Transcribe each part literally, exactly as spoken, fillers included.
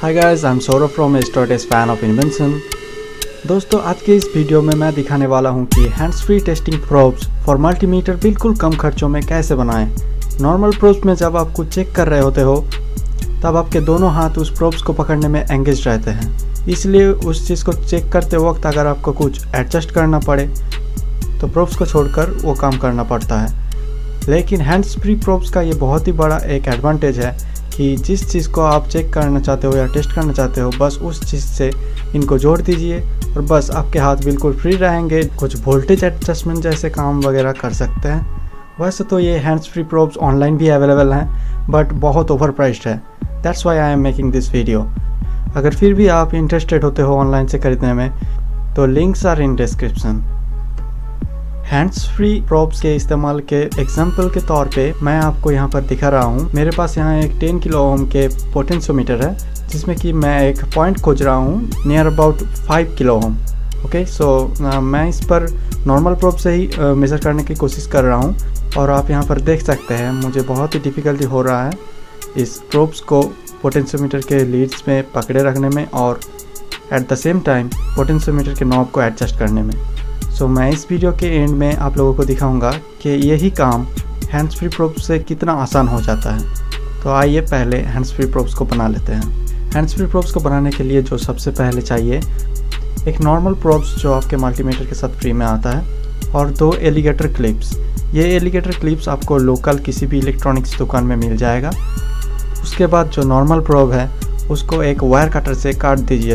Hi guys, I am Saurabh from S dot S fan of invention. दोस्तों, आज के इस वीडियो में मैं दिखाने वाला हूं कि hands free testing probes for multimeter बिल्कुल कम खर्चों में कैसे बनाएं। नॉर्मल प्रोब्स में जब आप कुछ चेक कर रहे होते हो तब आपके दोनों हाथ उस प्रोब्स को पकड़ने में एंगेज रहते हैं, इसलिए उस चीज़ को चेक करते वक्त अगर आपको कुछ एडजस्ट करना पड़े तो प्रोब्स को छोड़कर वो काम करना पड़ता है। लेकिन हैंड्स फ्री प्रोब्स का ये बहुत ही बड़ा एक एडवांटेज है कि जिस चीज़ को आप चेक करना चाहते हो या टेस्ट करना चाहते हो बस उस चीज़ से इनको जोड़ दीजिए और बस आपके हाथ बिल्कुल फ्री रहेंगे। कुछ वोल्टेज एडजस्टमेंट जैसे काम वगैरह कर सकते हैं। वैसे तो ये हैंड्स फ्री प्रोब्स ऑनलाइन भी अवेलेबल हैं बट बहुत ओवर प्राइस्ड है, that's why I am making this video. अगर फिर भी आप इंटरेस्टेड होते हो ऑनलाइन से खरीदने में तो links are in description. Hands free probes के इस्तेमाल के एग्जाम्पल के तौर पे मैं आपको यहाँ पर दिखा रहा हूँ। मेरे पास यहाँ एक टेन किलो ओम के पोटेंशियोमीटर है जिसमें कि मैं एक पॉइंट खोज रहा हूँ near about five kilo ohm. Okay, so मैं इस पर नॉर्मल प्रोब से ही मेज़र uh, करने की कोशिश कर रहा हूँ और आप यहाँ पर देख सकते हैं मुझे बहुत ही डिफ़िकल्टी हो रहा है इस प्रोब्स को पोटेंशियोमीटर के लीड्स में पकड़े रखने में और at the same time potentiometer के नॉब को एडजस्ट करने में। सो so, मैं इस वीडियो के एंड में आप लोगों को दिखाऊंगा कि यही काम हैंड्स फ्री प्रोब्स से कितना आसान हो जाता है। तो आइए पहले हैंड्स फ्री प्रोब्स को बना लेते हैं। हैंड्स फ्री प्रोब्स को बनाने के लिए जो सबसे पहले चाहिए एक नॉर्मल प्रोब्स जो आपके मल्टीमीटर के साथ फ्री में आता है और दो एलिगेटर क्लिप्स। ये एलिगेटर क्लिप्स आपको लोकल किसी भी इलेक्ट्रॉनिक्स दुकान में मिल जाएगा। उसके बाद जो नॉर्मल प्रोब है उसको एक वायर कटर से काट दीजिए।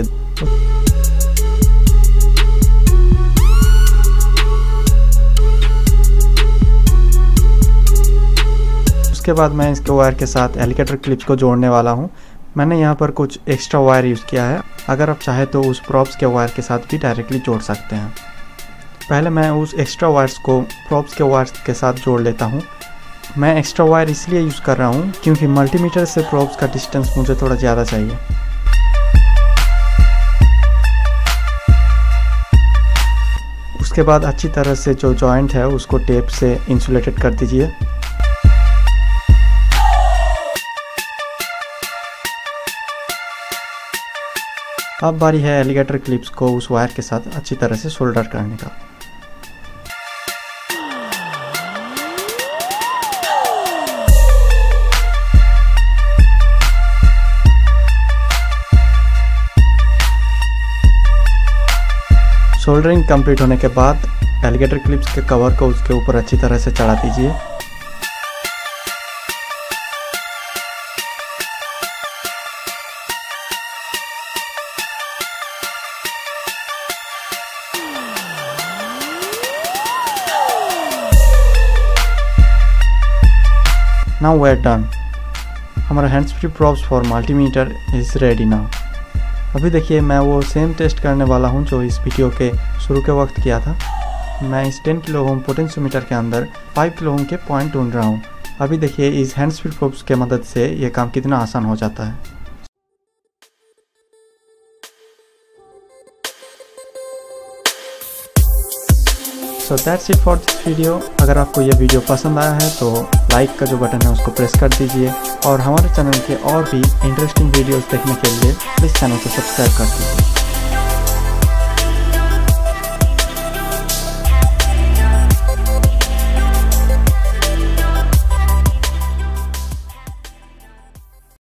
उसके बाद मैं इसके वायर के साथ एलिगेटर क्लिप्स को जोड़ने वाला हूँ। मैंने यहाँ पर कुछ एक्स्ट्रा वायर यूज़ किया है, अगर आप चाहे तो उस प्रोब्स के वायर के साथ भी डायरेक्टली जोड़ सकते हैं। पहले मैं उस एक्स्ट्रा वायर्स को प्रोब्स के वायर्स के साथ जोड़ लेता हूँ। मैं एक्स्ट्रा वायर इसलिए यूज़ कर रहा हूँ क्योंकि मल्टीमीटर से प्रोब्स का डिस्टेंस मुझे थोड़ा ज़्यादा चाहिए। उसके बाद अच्छी तरह से जो जॉइंट है उसको टेप से इंसुलेटेड कर दीजिए। अब बारी है एलिगेटर क्लिप्स को उस वायर के साथ अच्छी तरह से सोल्डर करने का। सोल्डरिंग कंप्लीट होने के बाद एलिगेटर क्लिप्स के कवर को उसके ऊपर अच्छी तरह से चढ़ा दीजिए। Now we're done. हमारा hands free probes for multimeter is ready now. अभी देखिए मैं वो सेम टेस्ट करने वाला हूँ जो इस वीडियो के शुरू के वक्त किया था। मैं इस टेन किलो ओम पोटेंशियोमीटर के अंदर फाइव किलो ओम के पॉइंट ढूंढ रहा हूँ। अभी देखिए इस हैंड्स फ्री प्रोब्स के मदद से ये काम कितना आसान हो जाता है। So that's it for this video. अगर आपको यह वीडियो पसंद आया है तो लाइक का जो बटन है उसको प्रेस कर दीजिए और हमारे चैनल के और भी इंटरेस्टिंग वीडियोस देखने के लिए प्लीज़ चैनल को सब्सक्राइब कर दीजिए।